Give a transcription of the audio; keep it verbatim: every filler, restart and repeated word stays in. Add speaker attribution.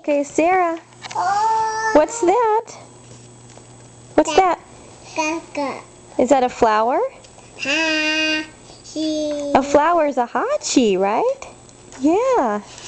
Speaker 1: Okay, Sarah.
Speaker 2: Oh,
Speaker 1: What's that? What's that?
Speaker 2: Kaka.
Speaker 1: Is that a flower?
Speaker 2: Haachi.
Speaker 1: A flower is a Haachi, right? Yeah.